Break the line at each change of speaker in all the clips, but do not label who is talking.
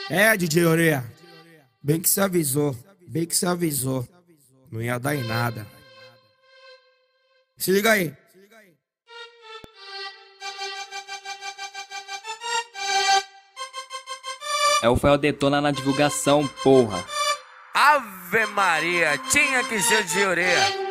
É, DJ Oreia, bem que se avisou, não ia dar em nada. Se liga aí.
É o Fael Detona na divulgação, porra.
Ave Maria, tinha que ser o DJ Oreia.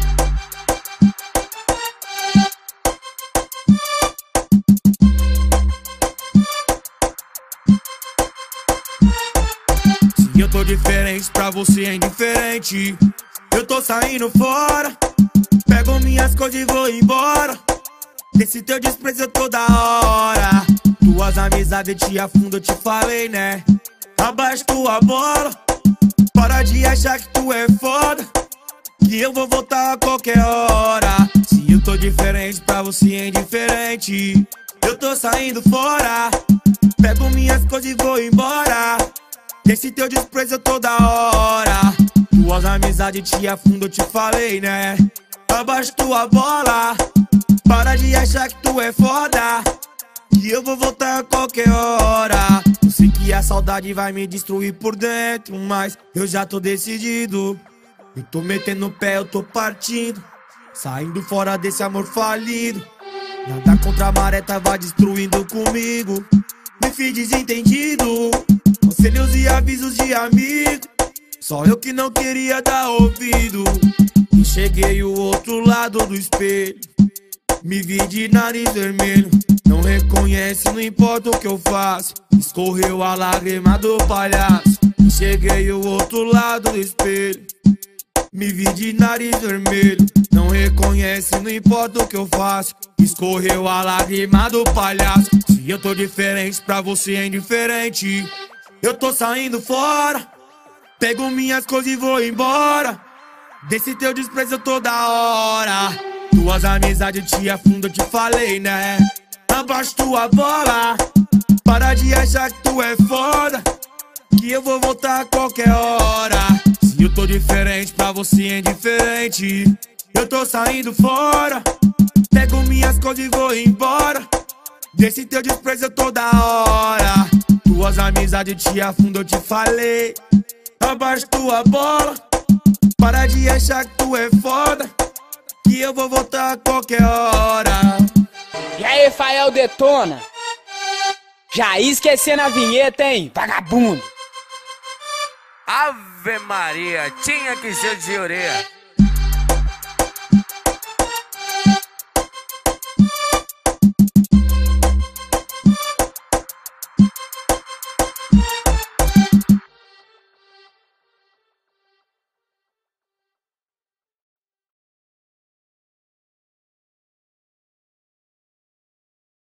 Se eu tô diferente, pra você é indiferente. Eu tô saindo fora, pego minhas coisas e vou embora. Desse teu desprezo toda hora. Tuas amizades te afundam, eu te falei, né? Abaixa tua bola, para de achar que tu é foda, que eu vou voltar a qualquer hora. Se eu tô diferente, pra você é indiferente. Eu tô saindo fora, pego minhas coisas e vou embora. Desse teu desprezo toda hora. Tuas amizades te afundam, eu te falei, né? Abaixa tua bola, para de achar que tu é foda, que eu vou voltar a qualquer hora. Eu sei que a saudade vai me destruir por dentro, mas eu já tô decidido. Eu tô metendo o pé, eu tô partindo, saindo fora desse amor falido. Nada contra a maré, tava destruindo comigo. Me fiz desentendido, conselhos e avisos de amigo, só eu que não queria dar ouvido. Enxerguei o outro lado do espelho, me vi de nariz vermelho. Não reconhece, não importa o que eu faço, escorreu a lágrima do palhaço. Enxerguei o outro lado do espelho, me vi de nariz vermelho. Não reconhece, não importa o que eu faço, escorreu a lágrima do palhaço. Se eu tô diferente, pra você é indiferente. Eu tô saindo fora, pego minhas coisas e vou embora. Desse teu desprezo toda hora. Tuas amizades te afundam, eu te falei, né? Abaixa tua bola, para de achar que tu é foda, que eu vou voltar a qualquer hora. Se eu tô diferente, pra você é indiferente. Eu tô saindo fora, pego minhas coisas e vou embora. Desse teu desprezo toda hora. Tuas amizades te afundam, eu te falei. Abaixa tua bola, para de achar que tu é foda, que eu vou voltar a qualquer hora.
E aí, Fael Detona? Já ia esquecendo a vinheta, hein, vagabundo?
Ave Maria, tinha que ser o DJ Oreia.